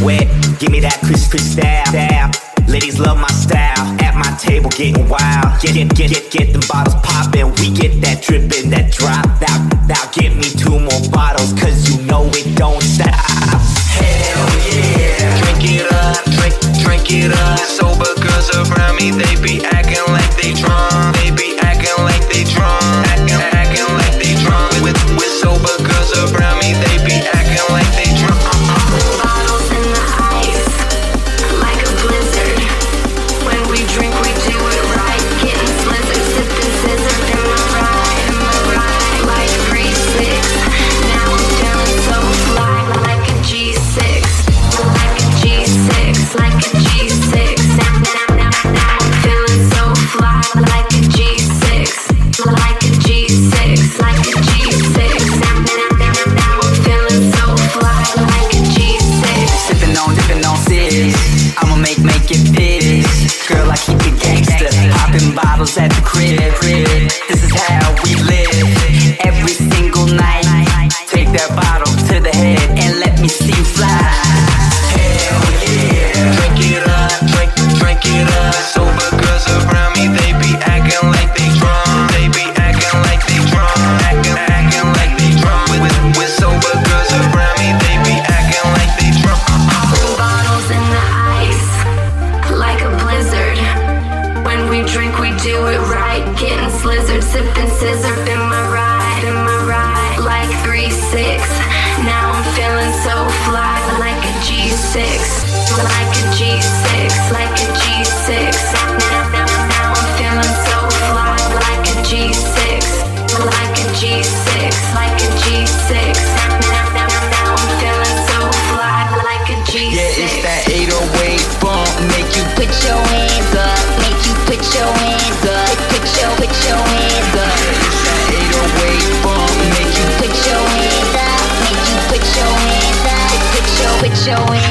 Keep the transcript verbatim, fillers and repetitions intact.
wet. Give me that Chris Chris style. style. Ladies love my style. At my table getting wild. Get get get get, get them bottles poppin'. We get that drippin', that drop. Now now give me two more bottles, cause you know it don't stop. Hell yeah. Drink it up, drink, drink it up. Sober girls around me, they be acting like they drunk. They be acting like they drunk. Acting, acting like they drunk. With, with sober girls around me, they be acting like they drunk. Bottles in the ice, like a blizzard. When we drink, we do it right. Getting slizzard, sipping scissor. In my ride, in my ride, like three six. Now I'm feeling so fly, like a G six, like a G six, like a G six. Now, now, now, now I'm feeling so fly, like a G six, like a G six, like a G six. Now, now, now, now I'm feeling so fly, like a G six. Sippin' on, dippin' on six. I'ma make, make it piss. Girl, I keep it gangster. Poppin' bottles at the crib. This is how we live. Every single night. Take that bottle to the head and let me see you fly. Hell yeah. Drink it up, drink, drink it up. Sober girls around me, they be acting like they drunk. They be acting like they drunk. Acting, acting like they drunk. With, with sober girls around me, they be acting like they drunk. Bottles in the ice, like a blizzard. When we drink, we do it right. Getting slizzard, sipping scissor. In my ride, in my ride, like three six. Now I'm feeling so fly, like a G six, like a G six, like a G six. Now, now, now I'm feeling so fly, like a G six, like a G six, like a G six. Now, now, now, now I'm feeling so fly, like a G six. Yeah, it's that eight oh eight bump. Make you put your hands up. Make you put your hands up. Put your, put your hands up. Yeah, it's that eight oh eight bump. Make you put your hands up. Make you put your hands up. Put your, put your hands